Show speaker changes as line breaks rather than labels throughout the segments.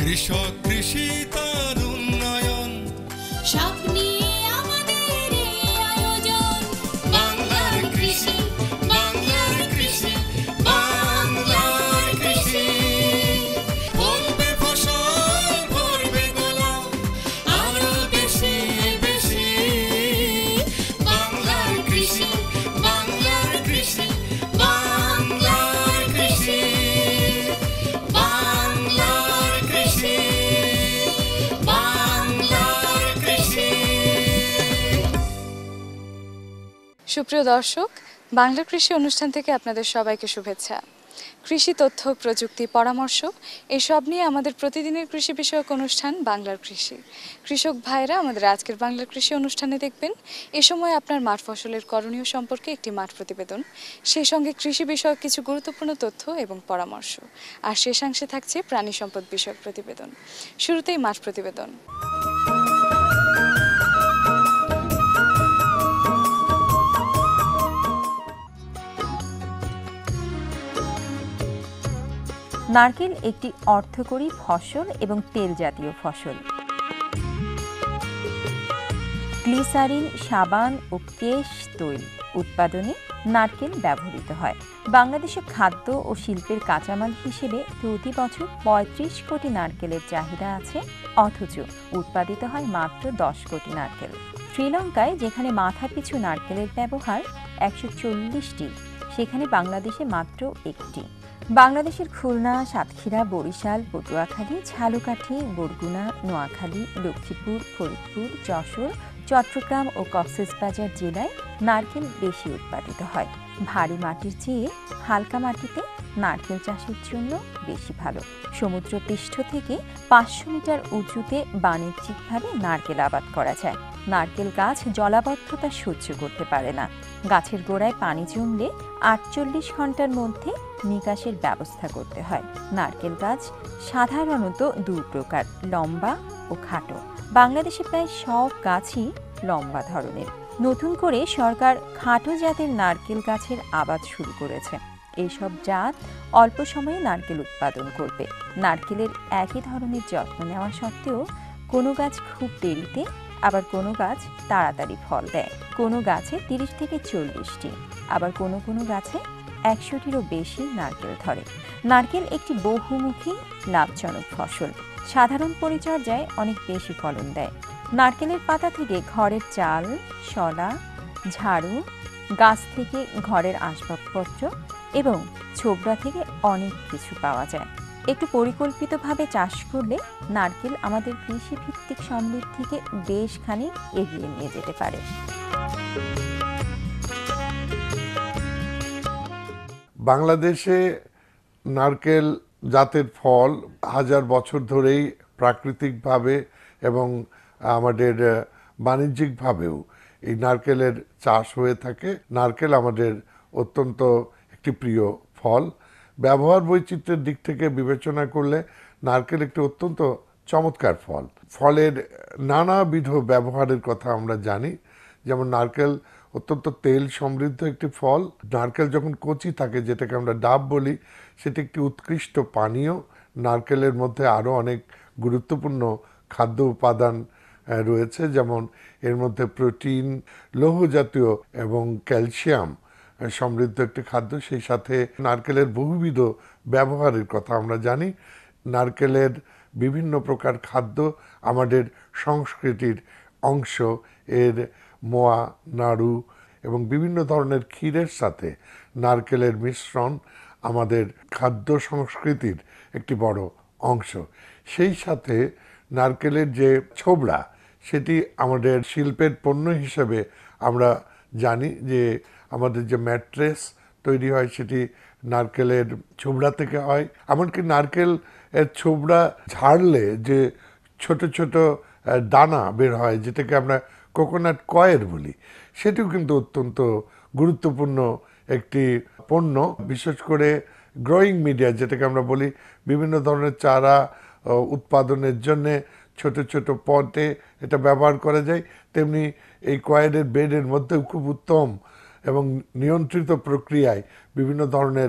কৃষক কৃষি তার উন্নয়ন
সব নিয়ে আমাদের এই আয়োজন।
বাংলার কৃষি, বাংলার কৃষি, বাংলার কৃষি। ফলবে ফসল, ভরবে গোলা, আরো বেশি বেশি। বাংলার কৃষি, বাংলার কৃষি, বাংলার কৃষি, বাংলার কৃষি, বাংলার কৃষি।
সুপ্রিয় দর্শক, বাংলা কৃষি অনুষ্ঠান থেকে আপনাদের সবাইকে শুভেচ্ছা। কৃষি তথ্য, প্রযুক্তি, পরামর্শ এসব নিয়ে আমাদের প্রতিদিনের কৃষি বিষয়ক অনুষ্ঠান বাংলার কৃষি। কৃষক ভাইরা আমাদের আজকের বাংলার কৃষি অনুষ্ঠানে দেখবেন এ সময় আপনার মাঠ ফসলের করণীয় সম্পর্কে একটি মাঠ প্রতিবেদন, সেই সঙ্গে কৃষি বিষয়ক কিছু গুরুত্বপূর্ণ তথ্য এবং পরামর্শ, আর শেষাংশে থাকছে প্রাণী সম্পদ বিষয়ক প্রতিবেদন। শুরুতেই মাঠ প্রতিবেদন।
নারকেল একটি অর্থকরী ফসল এবং তেল জাতীয় ফসল। গ্লিসারিন, সাবান ও কেশ তৈল উৎপাদনে নারকেল ব্যবহৃত হয়। বাংলাদেশে খাদ্য ও শিল্পের কাঁচামাল হিসেবে প্রতি বছর ৩৫ কোটি নারকেলের চাহিদা আছে, অথচ উৎপাদিত হয় মাত্র ১০ কোটি নারকেল। শ্রীলঙ্কায় যেখানে মাথাপিছু নারকেলের ব্যবহার ১৪০টি, সেখানে বাংলাদেশে মাত্র একটি। বাংলাদেশের খুলনা, সাতক্ষীরা, বরিশাল, পটুয়াখালী, ঝালকাঠি, বরগুনা, নোয়াখালী, লক্ষ্মীপুর, ফরিদপুর, যশোর, চট্টগ্রাম ও কক্সবাজার জেলায় নারকেল বেশি উৎপাদিত হয়। ভারী মাটির চেয়ে হালকা মাটিতে নারকেল চাষের জন্য বেশি ভালো। সমুদ্রপৃষ্ঠ থেকে ৫০০ মিটার উঁচুতে বাণিজ্যিকভাবে নারকেল আবাদ করা যায়। নারকেল গাছ জলাবদ্ধতা সহ্য করতে পারে না। গাছের গোড়ায় পানি জমলে ৪৮ ঘন্টার মধ্যে নিকাশের ব্যবস্থা করতে হয়। নারকেল গাছ সাধারণত দুই প্রকার, লম্বা ও খাটো। বাংলাদেশে প্রায় সব গাছই লম্বা ধরনের। নতুন করে সরকার খাটো জাতের নারকেল গাছের আবাদ শুরু করেছে। এইসব জাত অল্প সময়ে নারকেল উৎপাদন করবে। নারকেলের একই ধরনের যত্ন নেওয়া সত্ত্বেও কোনো গাছ খুব দেরিতে, আবার কোনো গাছ তাড়াতাড়ি ফল দেয়। কোনো গাছে ৩০ থেকে ৪০টি, আবার কোনো কোনো গাছে ১০০টিরও বেশি নারকেল ধরে। নারকেল একটি বহুমুখী লাভজনক ফসল। সাধারণ পরিচর্যায় অনেক বেশি ফলন দেয়। নারকেলের পাতা থেকে ঘরের চাল, শলা, ঝাড়ু, গাছ থেকে ঘরের আসবাবপত্র এবং ছোবড়া থেকে অনেক কিছু পাওয়া যায়। একটু পরিকল্পিতভাবে চাষ করলে নারকেল আমাদের কৃষিভিত্তিক সমৃদ্ধিকে বেশ খানিক এগিয়ে নিয়ে যেতে পারে।
বাংলাদেশে নারকেল জাতের ফল হাজার বছর ধরেই প্রাকৃতিকভাবে এবং আমাদের বাণিজ্যিকভাবেও এই নারকেলের চাষ হয়ে থাকে। নারকেল আমাদের অত্যন্ত একটি প্রিয় ফল। ব্যবহার বৈচিত্র্যের দিক থেকে বিবেচনা করলে নারকেল একটি অত্যন্ত চমৎকার ফল। ফলের নানাবিধ ব্যবহারের কথা আমরা জানি। যেমন নারকেল অত্যন্ত তেল সমৃদ্ধ একটি ফল। নারকেল যখন কচি থাকে, যেটাকে আমরা ডাব বলি, সেটি একটি উৎকৃষ্ট পানীয়। নারকেলের মধ্যে আরও অনেক গুরুত্বপূর্ণ খাদ্য উপাদান রয়েছে, যেমন এর মধ্যে প্রোটিন, লৌহ জাতীয় এবং ক্যালসিয়াম সমৃদ্ধ একটি খাদ্য। সেই সাথে নারকেলের বহুবিধ ব্যবহারের কথা আমরা জানি। নারকেলের বিভিন্ন প্রকার খাদ্য আমাদের সংস্কৃতির অংশ। এর মোয়া, নাড়ু এবং বিভিন্ন ধরনের ক্ষীরের সাথে নারকেলের মিশ্রণ আমাদের খাদ্য সংস্কৃতির একটি বড় অংশ। সেই সাথে নারকেলের যে ছোবড়া, সেটি আমাদের শিল্পের পণ্য হিসেবে আমরা জানি যে আমাদের যে ম্যাট্রেস তৈরি হয় সেটি নারকেলের ছোবড়া থেকে হয়। এমনকি নারকেল এর ছোবড়া ঝাড়লে যে ছোট ছোট দানা বের হয়, যেটাকে আমরা কোকোনাট কয়ের বলি, সেটিও কিন্তু অত্যন্ত গুরুত্বপূর্ণ একটি পণ্য। বিশেষ করে গ্রোয়িং মিডিয়া, যেটাকে আমরা বলি, বিভিন্ন ধরনের চারা উৎপাদনের জন্যে ছোট ছোট পটে এটা ব্যবহার করা যায়। তেমনি এই কয়েলের বেডের মধ্যেও খুব উত্তম এবং নিয়ন্ত্রিত প্রক্রিয়ায় বিভিন্ন ধরনের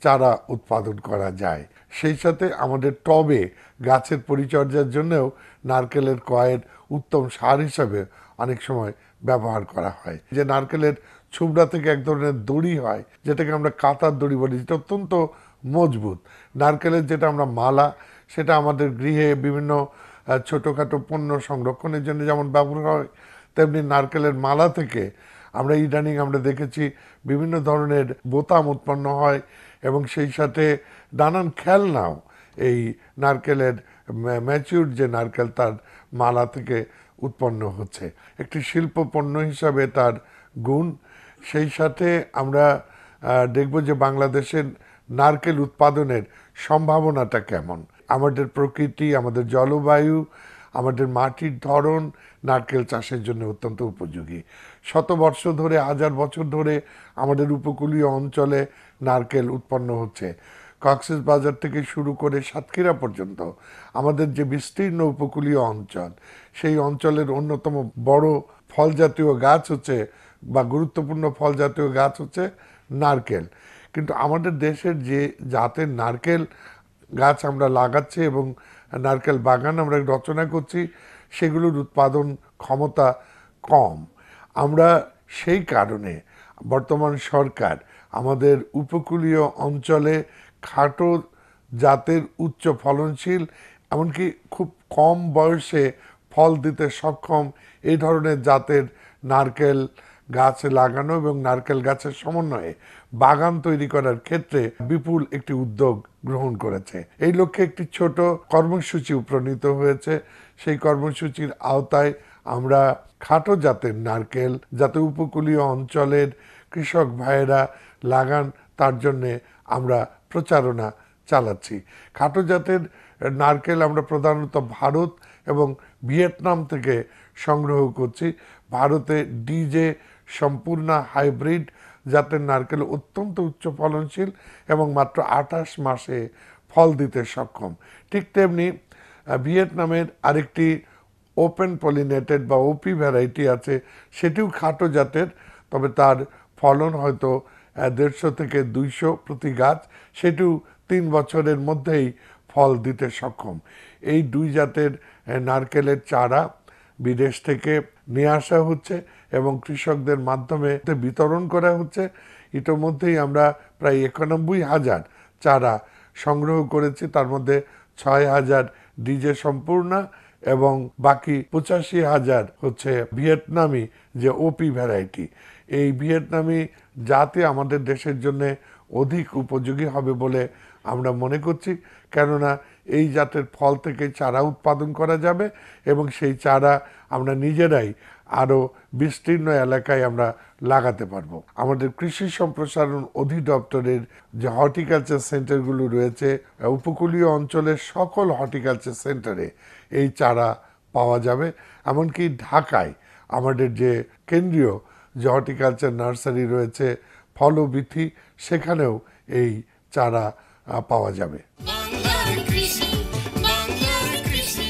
চারা উৎপাদন করা যায়। সেই সাথে আমাদের টবে গাছের পরিচর্যার জন্যও নারকেলের কয়ের উত্তম সার হিসাবে অনেক সময় ব্যবহার করা হয়। যে নারকেলের ছুবড়া থেকে এক ধরনের দড়ি হয়, যেটাকে আমরা কাতার দড়ি বলি, যেটা অত্যন্ত মজবুত। নারকেলের যেটা আমরা মালা, সেটা আমাদের গৃহে বিভিন্ন ছোটোখাটো পণ্য সংরক্ষণের জন্য যেমন ব্যবহার হয়, তেমনি নারকেলের মালা থেকে আমরা ইদানিং আমরা দেখেছি বিভিন্ন ধরনের বোতাম উৎপন্ন হয়, এবং সেই সাথে নানান খেলনাও এই নারকেলের ম্যাচিউর যে নারকেল তার মালা থেকে উৎপন্ন হচ্ছে। একটি শিল্প পণ্য হিসাবে তার গুণ। সেই সাথে আমরা দেখব যে বাংলাদেশের নারকেল উৎপাদনের সম্ভাবনাটা কেমন। আমাদের প্রকৃতি, আমাদের জলবায়ু, আমাদের মাটির ধরন নারকেল চাষের জন্য অত্যন্ত উপযোগী। শতবর্ষ ধরে, হাজার বছর ধরে আমাদের উপকূলীয় অঞ্চলে নারকেল উৎপন্ন হচ্ছে। কক্সবাজার থেকে শুরু করে সাতক্ষীরা পর্যন্ত আমাদের যে বিস্তীর্ণ উপকূলীয় অঞ্চল, সেই অঞ্চলের অন্যতম বড় ফল জাতীয় গাছ হচ্ছে বা গুরুত্বপূর্ণ ফল জাতীয় গাছ হচ্ছে নারকেল। কিন্তু আমাদের দেশের যে জাতের নারকেল গাছ আমরা লাগাচ্ছি এবং নারকেল বাগান আমরা রচনা করছি, সেগুলোর উৎপাদন ক্ষমতা কম। আমরা সেই কারণে বর্তমান সরকার আমাদের উপকূলীয় অঞ্চলে খাটো জাতের উচ্চ ফলনশীল, এমনকি খুব কম বয়সে ফল দিতে সক্ষম এই ধরনের জাতের নারকেল গাছ লাগানো এবং নারকেল গাছের সমন্বয়ে বাগান তৈরি করার ক্ষেত্রে বিপুল একটি উদ্যোগ গ্রহণ করেছে। এই লক্ষ্যে একটি ছোট কর্মসূচি প্রণীত হয়েছে। সেই কর্মসূচির আওতায় আমরা খাটো জাতের নারকেল যাতে উপকূলীয় অঞ্চলের কৃষক ভাইয়েরা লাগান, তার জন্যে আমরা প্রচারণা চালাচ্ছি। খাটো জাতের নারকেল আমরা প্রধানত ভারত এবং ভিয়েতনাম থেকে সংগ্রহ করছি। ভারতে ডিজে সম্পূর্ণ হাইব্রিড জাতের নারকেল অত্যন্ত উচ্চ ফলনশীল এবং মাত্র 28 মাসে ফল দিতে সক্ষম। ঠিক তেমনি ভিয়েতনামের আরেকটি ওপেন পলিনেটেড বা ওপি ভ্যারাইটি আছে, সেটিও খাটো জাতের, তবে তার ফলন হয়তো 150 থেকে 200 প্রতি গাছ, সেটিও 3 বছরের মধ্যেই ফল দিতে সক্ষম। এই দুই জাতের নারকেলের চারা বিদেশ থেকে নিয়ে আসা হচ্ছে এবং কৃষকদের মাধ্যমে বিতরণ করা হচ্ছে। ইতোমধ্যেই আমরা প্রায় 91,000 চারা সংগ্রহ করেছি, তার মধ্যে 6,000 ডিজে সম্পূর্ণ এবং বাকি 85,000 হচ্ছে ভিয়েতনামি যে ওপি ভ্যারাইটি। এই ভিয়েতনামি জাতি আমাদের দেশের জন্য অধিক উপযোগী হবে বলে আমরা মনে করছি, কেননা এই জাতের ফল থেকে চারা উৎপাদন করা যাবে এবং সেই চারা আমরা নিজেরাই আরও বিস্তীর্ণ এলাকায় আমরা লাগাতে পারবো। আমাদের কৃষি সম্প্রসারণ অধিদপ্তরের যে হর্টিকালচার সেন্টারগুলো রয়েছে, উপকূলীয় অঞ্চলের সকল হর্টিকালচার সেন্টারে এই চারা পাওয়া যাবে। এমনকি ঢাকায় আমাদের যে কেন্দ্রীয় যে হর্টিকালচার নার্সারি রয়েছে ফলবিথি, সেখানেও এই চারা পাওয়া যাবে।
বাংলার কৃষি, বাংলার কৃষি,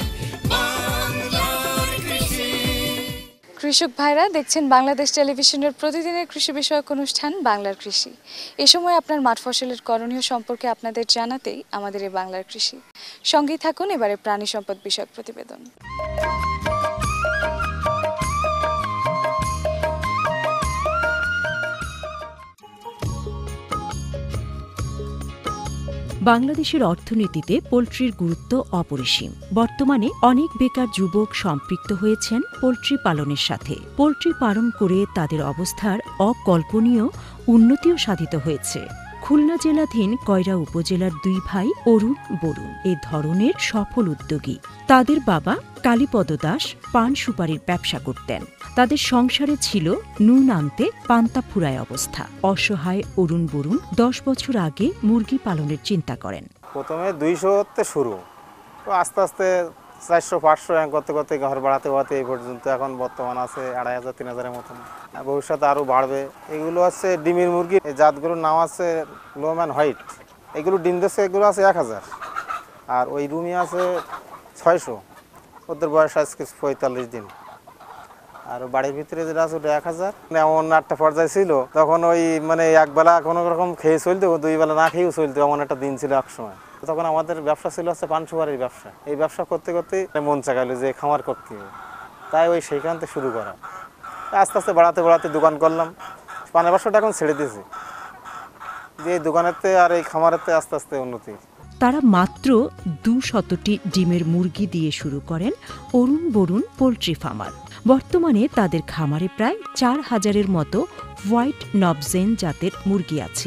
বাংলার কৃষি।
কৃষক ভাইরা দেখছেন বাংলাদেশ টেলিভিশনের প্রতিদিনের কৃষি বিষয়ক অনুষ্ঠান বাংলার কৃষি। এ সময় আপনার মাঠ ফসলের করণীয় সম্পর্কে আপনাদের জানাতেই আমাদের এই বাংলার কৃষি। সঙ্গেই থাকুন এবারে প্রাণী সম্পদ বিষয়ক প্রতিবেদন।
বাংলাদেশের অর্থনীতিতে পোল্ট্রির গুরুত্ব অপরিসীম। বর্তমানে অনেক বেকার যুবক সম্পৃক্ত হয়েছেন পোল্ট্রি পালনের সাথে। পোল্ট্রি পালন করে তাদের অবস্থার অকল্পনীয় উন্নতিও সাধিত হয়েছে। খুলনা জেলাধীন কয়রা উপজেলার 2 ভাই অরুণ বরুণ এ ধরনের সফল উদ্যোগী। তাদের বাবা কালীপদ দাস পান সুপারির ব্যবসা করতেন। তাদের সংসারে ছিল নুন আনতে পান্তা ফুরায় অবস্থা। অসহায় অরুণ বরুণ 10 বছর আগে মুরগি পালনের চিন্তা করেন।
প্রথমে 200 শুরু, তো আস্তে আস্তে 400-500 করতে করতে ঘর বাড়াতে বাড়াতে এই পর্যন্ত এখন বর্তমান আছে 2,500-3,000-এর মতন। ভবিষ্যতে আরও বাড়বে। এগুলো হচ্ছে ডিমের মুরগি, এই জাতগুলোর নাম আছে লোম্যান হোয়াইট। এগুলো ডিম দিচ্ছে, এগুলো আছে 1,000, আর ওই রুমি আছে 600। ওদের বয়স আজকে 45 দিন। আর বাড়ির ভিতরে যেটা আছে ওটা 1000। এমন একটা পর্যায়ে ছিল তখন ওই মানে একবেলা কোনো রকম খেয়ে চলতো, 2 বেলা না খেয়েও চলতো, এমন একটা দিন ছিল এক সময়। তখন আমাদের ব্যবসা ছিল হচ্ছে পান সুপারির ব্যবসা। এই ব্যবসা করতে করতে মন চাইলো যে খামার করতে হবে, তাই ওই সেইখান থেকে শুরু করা। আস্তে আস্তে বাড়াতে বাড়াতে দোকান করলাম। পানের ব্যবসাটা এখন ছেড়ে দিয়েছি, যে এই দোকানেতে আর এই খামারেতে আস্তে আস্তে উন্নতি।
তারা মাত্র 200টি ডিমের মুরগি দিয়ে শুরু করেন অরুণ বরুণ পোলট্রি ফার্মার। বর্তমানে তাদের খামারে প্রায় 4000-এর মতো হোয়াইট নবজেন জাতের মুরগি আছে।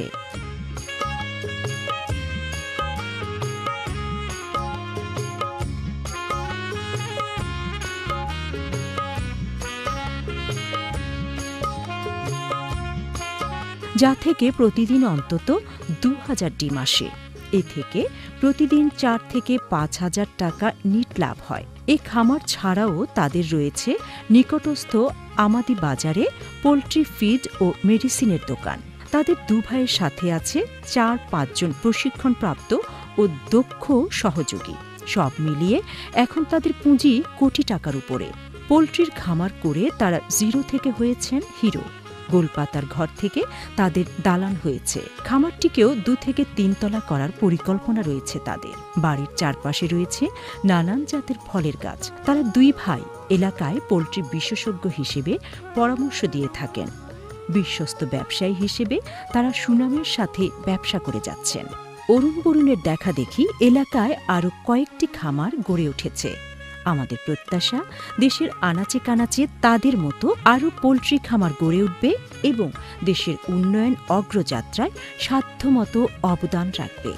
যা থেকে প্রতিদিন অন্তত 2000 ডিম আসে। এ থেকে প্রতিদিন 4 থেকে 5000 টাকা নিট লাভ হয়। এই খামার ছাড়াও তাদের রয়েছে নিকটস্থ আমাদি বাজারে পোলট্রি ফিড ও মেডিসিনের দোকান। তাদের 2 ভাইয়ের সাথে আছে 4-5 জন প্রশিক্ষণপ্রাপ্ত ও দক্ষ সহযোগী। সব মিলিয়ে এখন তাদের পুঁজি কোটি টাকার উপরে। পোলট্রির খামার করে তারা জিরো থেকে হয়েছেন হিরো। গোলপাতার ঘর থেকে তাদের দালান হয়েছে। খামারটিকেও 2 থেকে 3 তলা করার পরিকল্পনা রয়েছে তাদের। বাড়ির চারপাশে রয়েছে নানান জাতের ফলের গাছ। তারা 2 ভাই এলাকায় পোলট্রি বিশেষজ্ঞ হিসেবে পরামর্শ দিয়ে থাকেন। বিশ্বস্ত ব্যবসায়ী হিসেবে তারা সুনামের সাথে ব্যবসা করে যাচ্ছেন। অরুণ বরুণের দেখা দেখি এলাকায় আরও কয়েকটি খামার গড়ে উঠেছে। আমাদের প্রত্যাশা দেশের আনাচে কানাচে তাদের মতো আরও পোলট্রি খামার গড়ে উঠবে এবং দেশের উন্নয়ন অগ্রযাত্রায় সাধ্যমতো অবদান রাখবে।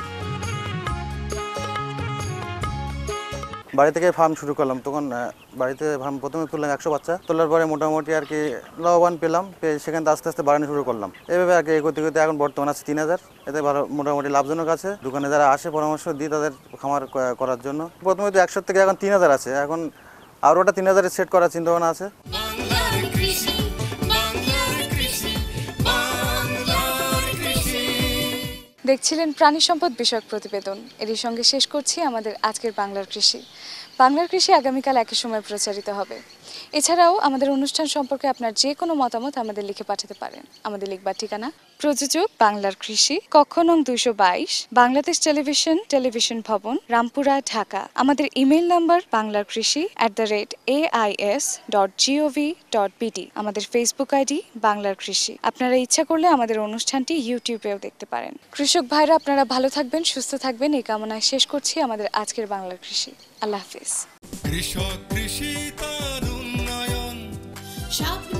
বাড়ি থেকে ফার্ম শুরু করলাম, তখন বাড়িতে ফার্ম প্রথমে তুললাম 100 বাচ্চা। তোলার পরে মোটামুটি আর কি লাভবান পেলাম, পেয়ে সেখান থেকে আস্তে আস্তে বাড়ানো শুরু করলাম। এভাবে আর কি এগোতে এগোতে এখন বর্তমানে আছে 3000। এতে ভালো মোটামুটি লাভজনক আছে। দোকানে যারা আসে পরামর্শ দিই তাদের খামার করার জন্য। প্রথমে তো 100 থেকে এখন 3000 আছে, এখন আরও ওটা 3000-এ সেট করার চিন্তাভাবনা আছে।
বাংলার কৃষি, বাংলার কৃষি, বাংলার কৃষি।
দেখছিলেন প্রাণী সম্পদ বিষয়ক প্রতিবেদন। এরই সঙ্গে শেষ করছি আমাদের আজকের বাংলার কৃষি। বাংলার কৃষি আগামীকাল একই সময় প্রচারিত হবে। এছাড়াও আমাদের অনুষ্ঠান সম্পর্কে আপনার যে কোনো মতামত আমাদের লিখে পাঠাতে পারেন। আমাদের লিখবার ঠিকানা প্রযোজক বাংলার কৃষি, কক্ষ নং 222, বাংলাদেশ টেলিভিশন ভবন, রামপুরা, ঢাকা। আমাদের ইমেইল নাম্বার banglarkrishi@ais.gov.bt। আমাদের ফেসবুক আইডি বাংলার কৃষি। আপনারা ইচ্ছা করলে আমাদের অনুষ্ঠানটি ইউটিউবেও দেখতে পারেন। কৃষক ভাইরা আপনারা ভালো থাকবেন, সুস্থ থাকবেন, এই কামনায় শেষ করছি আমাদের আজকের বাংলার কৃষি। আল্লাহ হাফিজ।
কৃষক কৃষি তার উন্নয়ন,
স্বপ্ন